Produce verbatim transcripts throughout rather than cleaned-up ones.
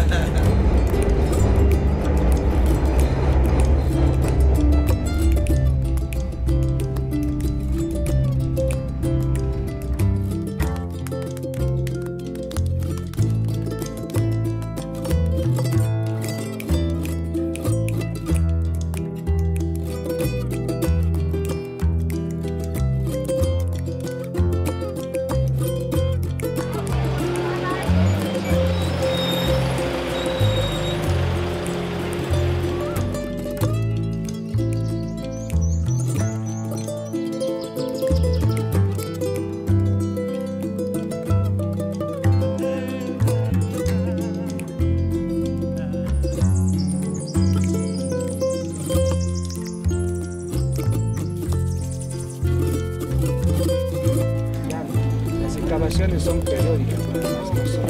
Las excavaciones son periódicas, nada más, no son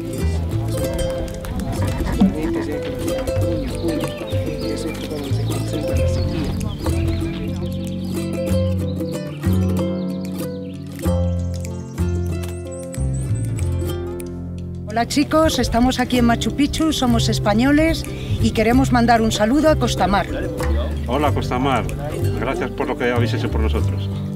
actualmente se ha junio, julio, y eso es cuando se concentra la sequía. Hola chicos, estamos aquí en Machu Picchu, somos españoles y queremos mandar un saludo a Costamar. Hola Costamar, gracias por lo que habéis hecho por nosotros.